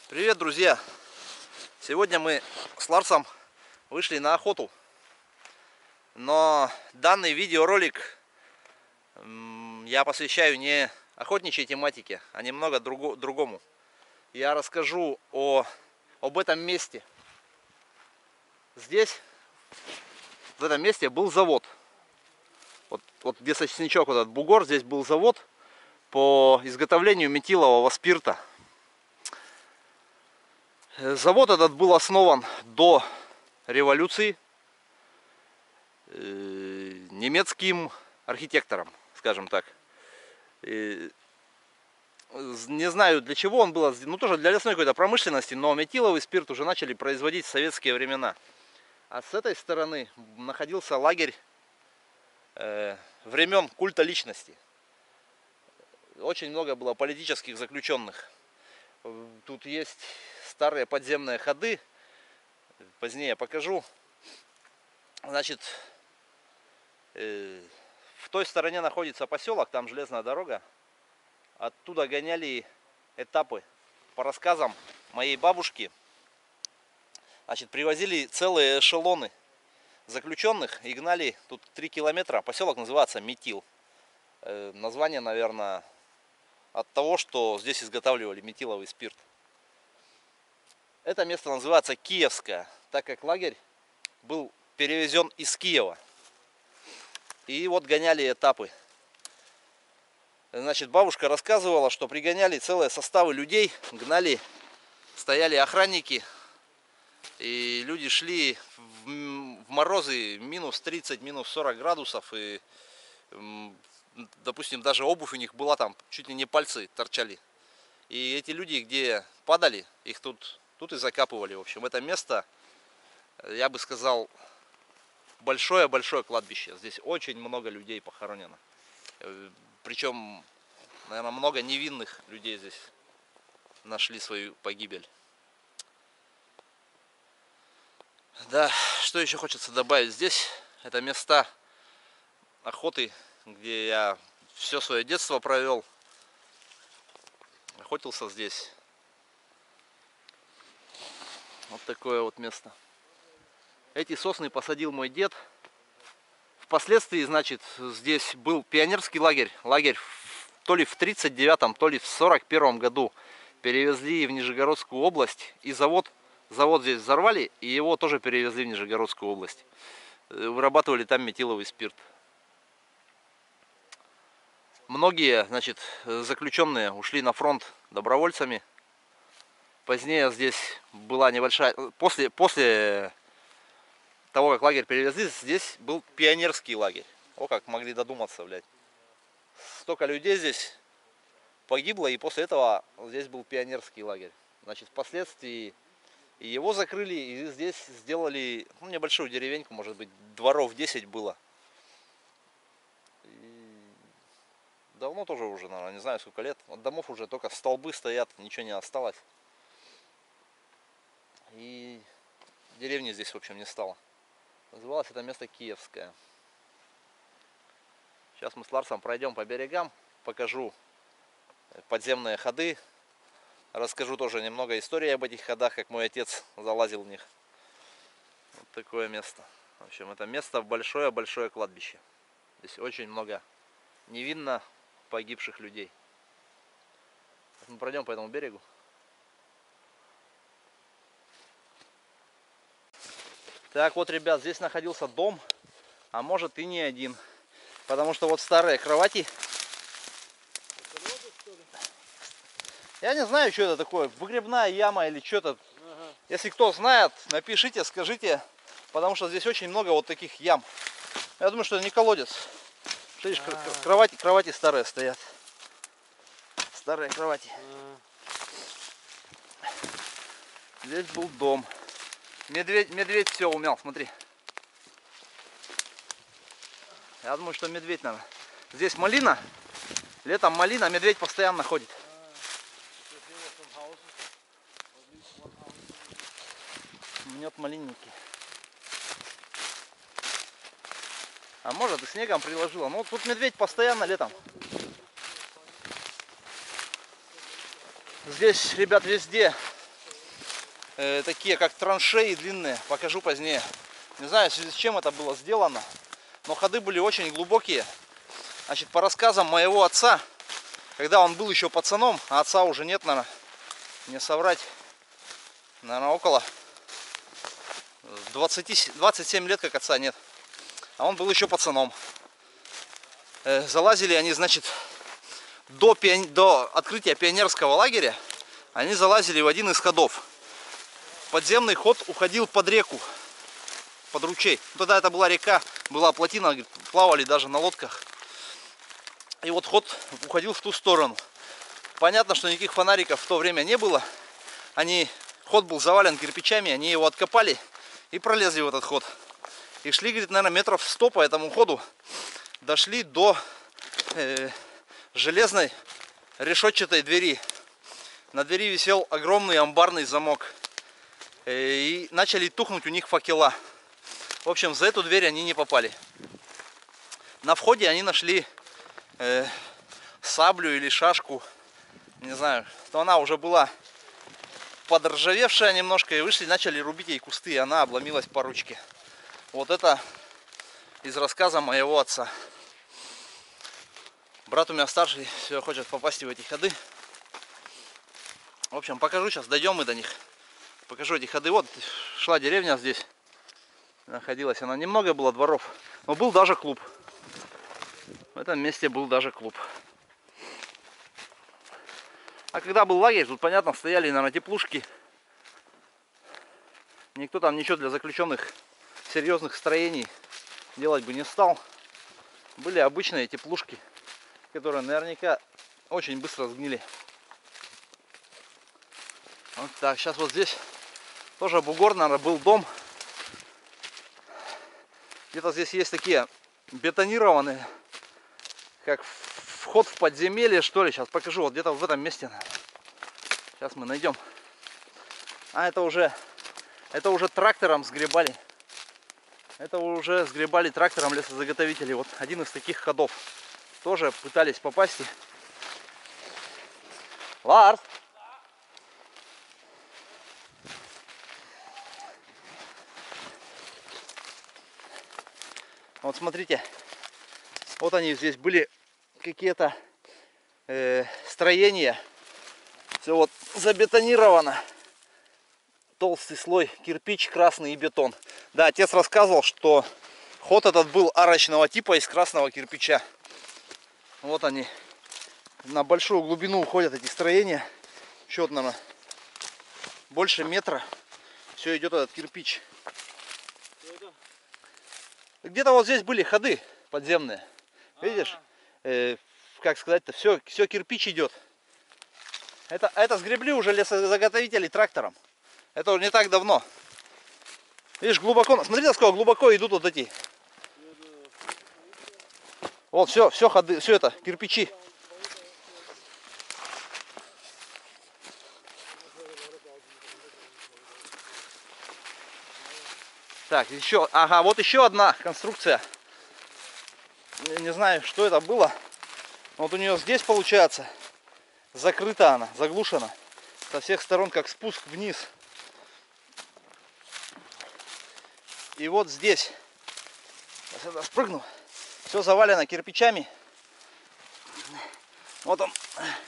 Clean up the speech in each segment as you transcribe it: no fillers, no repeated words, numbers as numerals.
Привет, друзья! Сегодня мы с Ларсом вышли на охоту, но данный видеоролик я посвящаю не охотничьей тематике, а немного другому. Я расскажу об этом месте. Здесь, в этом месте был завод. Вот где сосничок, вот этот бугор, здесь был завод по изготовлению метилового спирта. Завод этот был основан до революции немецким архитектором, скажем так. Не знаю, для чего он был, ну тоже для лесной какой-то промышленности, но метиловый спирт уже начали производить в советские времена. А с этой стороны находился лагерь времен культа личности. Очень много было политических заключенных. Тут есть старые подземные ходы, позднее покажу. Значит, в той стороне находится поселок, там железная дорога. Оттуда гоняли этапы по рассказам моей бабушки. Значит, привозили целые эшелоны заключенных и гнали тут 3 километра. Поселок называется Метил. Название, наверное, от того, что здесь изготавливали метиловый спирт. Это место называется Киевское, так как лагерь был перевезен из Киева. И вот гоняли этапы. Значит, бабушка рассказывала, что пригоняли целые составы людей, гнали, стояли охранники, и люди шли в морозы минус 30, минус 40 градусов, и, допустим, даже обувь у них была там, чуть ли не пальцы торчали. И эти люди, где падали, их тут и закапывали. В общем, это место, я бы сказал, большое-большое кладбище. Здесь очень много людей похоронено. Причем, наверное, много невинных людей здесь нашли свою погибель. Да, что еще хочется добавить? Здесь это места охоты, где я все свое детство провел. Охотился здесь. Вот такое вот место. Эти сосны посадил мой дед. Впоследствии, значит, здесь был пионерский лагерь. Лагерь то ли в 1939-м, то ли в 1941 году перевезли в Нижегородскую область. И завод здесь взорвали, и его тоже перевезли в Нижегородскую область. Вырабатывали там метиловый спирт. Многие, значит, заключенные ушли на фронт добровольцами. Позднее здесь была небольшая... После того, как лагерь перевезли, здесь был пионерский лагерь. О, как могли додуматься, блядь. Столько людей здесь погибло, и после этого здесь был пионерский лагерь. Значит, впоследствии и его закрыли, и здесь сделали, ну, небольшую деревеньку, может быть, дворов 10 было. И давно тоже уже, наверное, не знаю сколько лет. От домов уже только столбы стоят, ничего не осталось. И деревни здесь, в общем, не стало. Называлось это место Киевское. Сейчас мы с Ларсом пройдем по берегам, покажу подземные ходы, расскажу тоже немного истории об этих ходах, как мой отец залазил в них. Вот такое место. В общем, это место большое-большое кладбище. Здесь очень много невинно погибших людей. Мы пройдем по этому берегу. Так вот, ребят, здесь находился дом, а может и не один. Потому что вот старые кровати. Я не знаю, что это такое, выгребная яма или что-то. Ага. Если кто знает, напишите, скажите. Потому что здесь очень много вот таких ям. Я думаю, что это не колодец. Видишь, кровати старые стоят. Старые кровати. Здесь был дом. Медведь все умял, смотри. Я думаю, что медведь, наверное. Здесь малина. Летом малина, медведь постоянно ходит. Мнет малинники. А может и снегом приложило. Ну тут медведь постоянно летом. Здесь, ребят, везде такие как траншеи длинные. Покажу позднее. Не знаю, в связи с чем это было сделано. Но ходы были очень глубокие. Значит, по рассказам моего отца, когда он был еще пацаном, а отца уже нет, наверное, не соврать, наверное, около 27 лет, как отца нет. А он был еще пацаном. Залазили они, значит, до открытия пионерского лагеря, они залазили в один из ходов. Подземный ход уходил под реку, под ручей. Тогда это была река, была плотина, плавали даже на лодках. И вот ход уходил в ту сторону. Понятно, что никаких фонариков в то время не было. Ход был завален кирпичами, они его откопали и пролезли в этот ход. И шли, говорит, наверное, метров 100 по этому ходу. Дошли до железной решетчатой двери. На двери висел огромный амбарный замок. И начали тухнуть у них факела. В общем, за эту дверь они не попали. На входе они нашли саблю или шашку. Не знаю, то она уже была подржавевшая немножко. И вышли, начали рубить ей кусты. И она обломилась по ручке. Вот это из рассказа моего отца. Брат у меня старший, все хочет попасть в эти ходы. В общем, покажу сейчас, дойдем мы до них. Покажу эти ходы. Вот шла деревня здесь. Находилась она. Немного было дворов. Но был даже клуб. В этом месте был даже клуб. А когда был лагерь, тут, понятно, стояли, наверное, теплушки. Никто там ничего для заключенных серьезных строений делать бы не стал. Были обычные теплушки, которые наверняка очень быстро сгнили. Вот так, сейчас вот здесь тоже бугор, наверное, был дом. Где-то здесь есть такие бетонированные, как вход в подземелье, что ли. Сейчас покажу, вот где-то в этом месте. Сейчас мы найдем. А это уже трактором сгребали. Это уже сгребали трактором лесозаготовители. Вот один из таких ходов. Тоже пытались попасть. Ларс! Вот смотрите. Вот они здесь были какие-то строения. Все вот забетонировано. Толстый слой кирпич, красный и бетон. Да, отец рассказывал, что ход этот был арочного типа из красного кирпича. Вот они. На большую глубину уходят эти строения. Счет, наверное, больше метра. Все идет этот кирпич. Где-то вот здесь были ходы подземные. Видишь? Как сказать-то, все кирпич идет. Это сгребли уже лесозаготовители трактором. Это уже не так давно. Видишь, глубоко. Смотри, насколько глубоко идут вот эти. Вот все ходы, все это кирпичи. Так, еще, ага, вот еще одна конструкция. Не знаю, что это было. Вот у нее здесь получается закрыта она, заглушена со всех сторон, как спуск вниз. И вот здесь, сейчас я спрыгну, все завалено кирпичами. Вот он,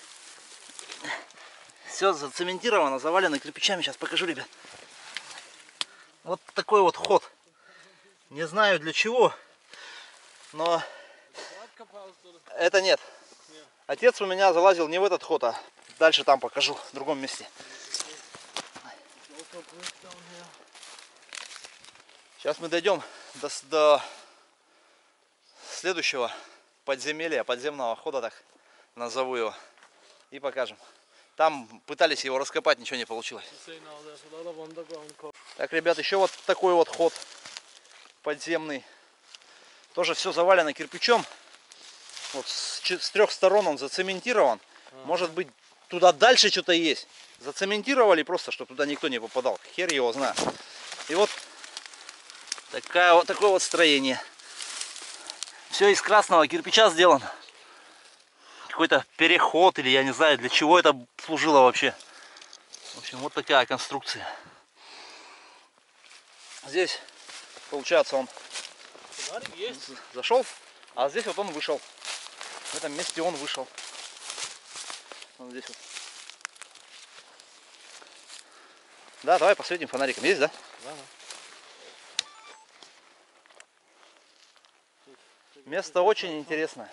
все зацементировано, завалено кирпичами. Сейчас покажу, ребят. Вот такой вот ход. Не знаю для чего, но это нет. Отец у меня залазил не в этот ход, а дальше там покажу, в другом месте. Сейчас мы дойдем до следующего подземелья, подземного хода, так назову его, и покажем. Там пытались его раскопать, ничего не получилось. Так, ребят, еще вот такой вот ход подземный. Тоже все завалено кирпичом. Вот с трех сторон он зацементирован. Может быть, туда дальше что-то есть. Зацементировали просто, чтобы туда никто не попадал. Хер его знает. И вот такое вот строение. Все из красного кирпича сделано. Какой-то переход, или я не знаю, для чего это служило вообще. В общем, вот такая конструкция. Здесь, получается, он зашел, а здесь вот он вышел. В этом месте он вышел. Вот здесь вот. Да, давай посветим фонариком. Есть, да? Да. Место очень интересное.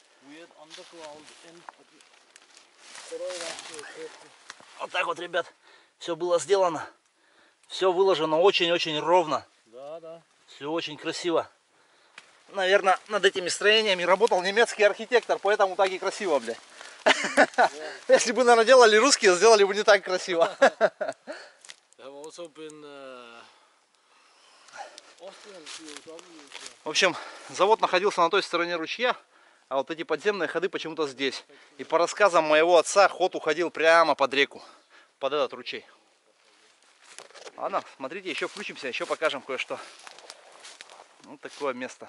Вот так вот, ребят, все было сделано. Все выложено очень-очень ровно. Да. Все очень красиво. Наверное, над этими строениями работал немецкий архитектор, поэтому так и красиво, блядь. Если бы, наверное, делали русские, сделали бы не так красиво. В общем, завод находился на той стороне ручья, а вот эти подземные ходы почему-то здесь. И по рассказам моего отца, ход уходил прямо под реку, под этот ручей. Ладно, смотрите, еще включимся, еще покажем кое-что. Вот такое место.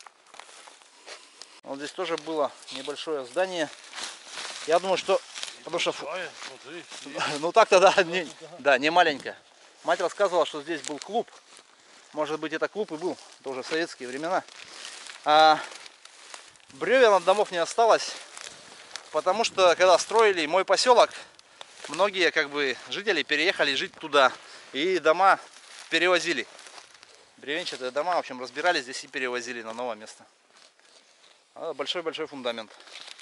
Вот здесь тоже было небольшое здание. Я думаю, что... Потому что... Ну так-то да, не маленькое. Мать рассказывала, что здесь был клуб. Может быть, это клуб и был. Это уже советские времена. А бревен от домов не осталось. Потому что, когда строили мой поселок, многие как бы жители переехали жить туда. И дома перевозили. Бревенчатые дома, в общем, разбирали здесь и перевозили на новое место. Большой-большой фундамент.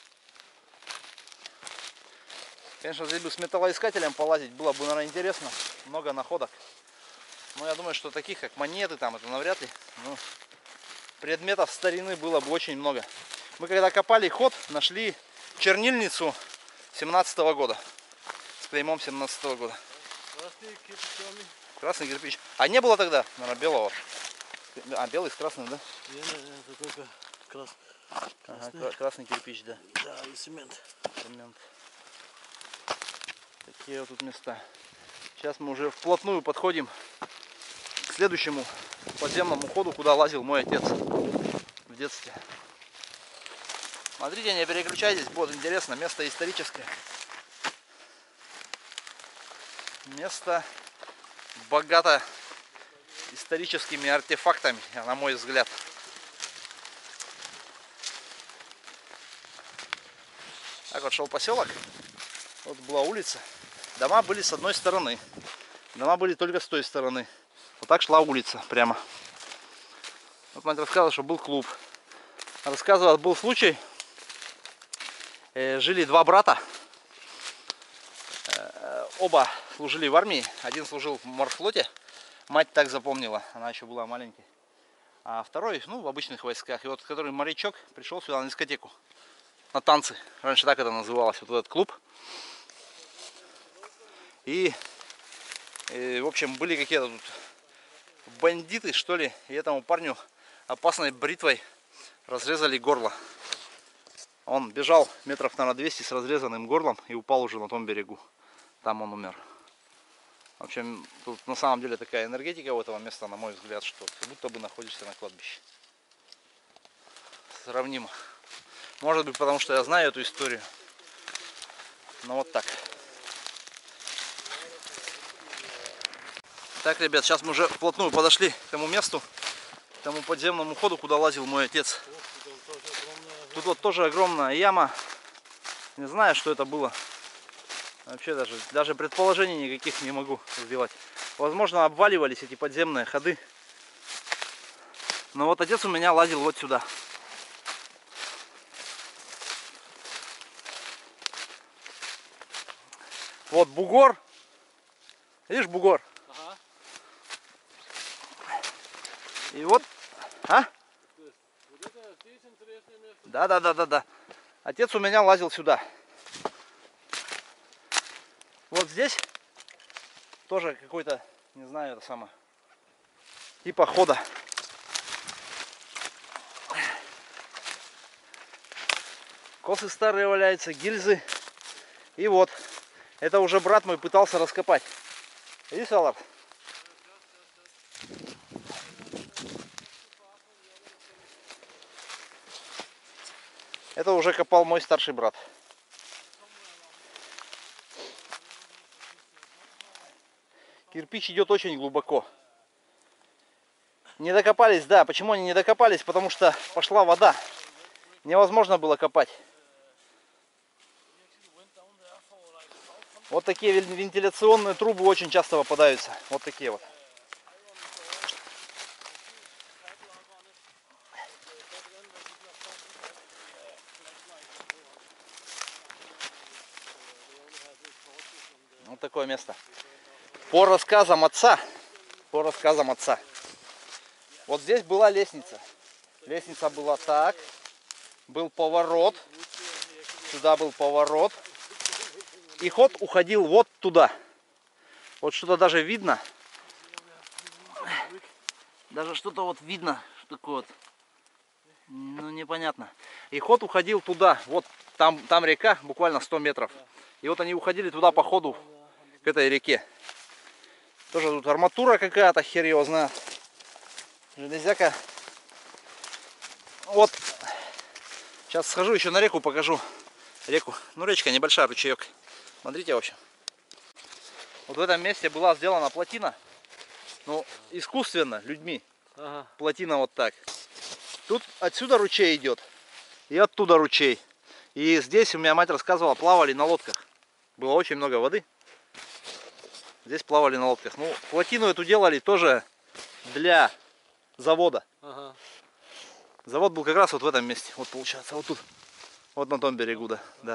Конечно, здесь бы с металлоискателем полазить было бы, наверное, интересно. Много находок. Но я думаю, что таких, как монеты, там, это навряд ли. Но предметов старины было бы очень много. Мы когда копали ход, нашли чернильницу 17-го года. С клеймом 17-го года. Красный кирпич. А не было тогда, наверное, белого? А, белый с красным, да? Нет, это только красный. Ага, красный кирпич, да. Да, и цемент. Такие вот тут места. Сейчас мы уже вплотную подходим к следующему подземному ходу, куда лазил мой отец в детстве. Смотрите, не переключайтесь, будет интересно. Место историческое. Место богато историческими артефактами, на мой взгляд. Так вот шел поселок. Вот была улица. Дома были с одной стороны. Дома были только с той стороны. Вот так шла улица прямо. Вот мать рассказывала, что был клуб. Рассказывала, был случай. Жили два брата. Оба служили в армии. Один служил в морфлоте. Мать так запомнила. Она еще была маленькой. А второй, ну, в обычных войсках. И вот, который морячок, пришел сюда на дискотеку. На танцы. Раньше так это называлось. Вот этот клуб. И в общем, были какие-то тут бандиты, что ли. И этому парню опасной бритвой разрезали горло. Он бежал метров, наверное, 200 с разрезанным горлом и упал уже на том берегу. Там он умер. В общем, тут на самом деле такая энергетика у этого места, на мой взгляд, что как будто бы находишься на кладбище. Сравнимо. Может быть, потому что я знаю эту историю. Но вот так. Так, ребят, сейчас мы уже вплотную подошли к тому месту, к тому подземному ходу, куда лазил мой отец. Тут вот тоже огромная яма. Не знаю, что это было. Вообще даже предположений никаких не могу сделать. Возможно, обваливались эти подземные ходы. Но вот отец у меня лазил вот сюда. Вот бугор. Видишь, бугор? Ага. И вот. А? Да. Отец у меня лазил сюда. Вот здесь тоже какой-то, не знаю, это самое, типа хода. Косы старые валяются, гильзы. И вот, это уже брат мой пытался раскопать. Видишь, Аллар? Это уже копал мой старший брат. Кирпич идет очень глубоко. Не докопались, да. Почему они не докопались? Потому что пошла вода. Невозможно было копать. Вот такие вентиляционные трубы очень часто попадаются. Вот такие вот. Вот такое место. По рассказам отца, вот здесь была лестница. Лестница была так, был поворот, сюда был поворот, и ход уходил вот туда. Вот что-то даже видно, даже что-то вот видно, что такое вот, ну непонятно. И ход уходил туда, вот там река, буквально 100 метров. И вот они уходили туда по ходу к этой реке. Тоже тут арматура какая-то, хер его знает. Железяка. Вот. Сейчас схожу еще на реку, покажу реку. Ну, речка небольшая, ручеек. Смотрите, в общем. Вот в этом месте была сделана плотина. Ну, искусственно, людьми. Ага. Плотина вот так. Тут отсюда ручей идет. И оттуда ручей. И здесь, у меня мать рассказывала, плавали на лодках. Было очень много воды. Здесь плавали на лодках. Ну, плотину эту делали тоже для завода. Ага. Завод был как раз вот в этом месте. Вот получается, вот тут. Вот на том берегу, да.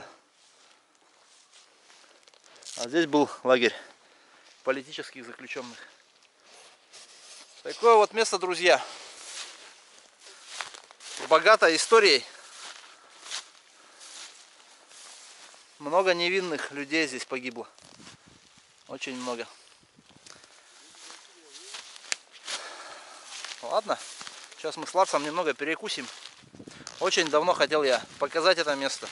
А здесь был лагерь политических заключенных. Такое вот место, друзья. Богато историей. Много невинных людей здесь погибло. Очень много. Ладно, сейчас мы с Ларсом немного перекусим. Очень давно хотел я показать это место.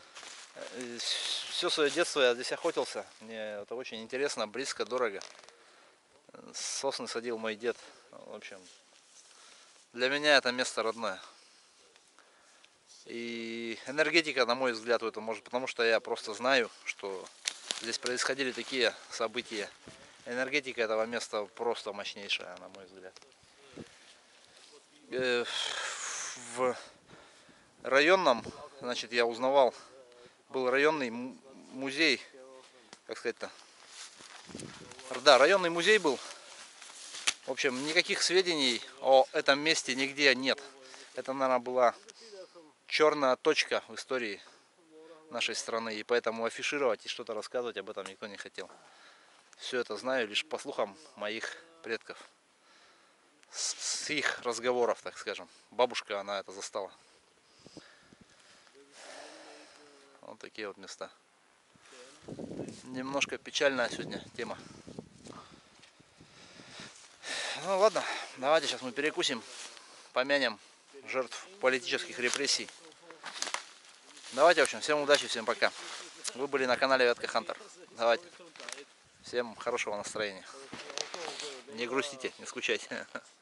Все свое детство я здесь охотился. Мне это очень интересно, близко, дорого. Сосны садил мой дед. В общем, для меня это место родное. И энергетика, на мой взгляд, в этом может, потому что я просто знаю, что здесь происходили такие события. Энергетика этого места просто мощнейшая, на мой взгляд. В районном, значит, я узнавал, был районный музей, как сказать-то, да, районный музей был. В общем, никаких сведений о этом месте нигде нет. Это, наверное, была черная точка в истории нашей страны, и поэтому афишировать и что-то рассказывать об этом никто не хотел. Все это знаю лишь по слухам моих предков, с их разговоров, так скажем. Бабушка, она это застала. Вот такие вот места. Немножко печальная сегодня тема. Ну ладно, давайте сейчас мы перекусим, помянем жертв политических репрессий. Давайте, в общем, всем удачи, всем пока. Вы были на канале Вятка Хантер. Давайте. Всем хорошего настроения. Не грустите, не скучайте.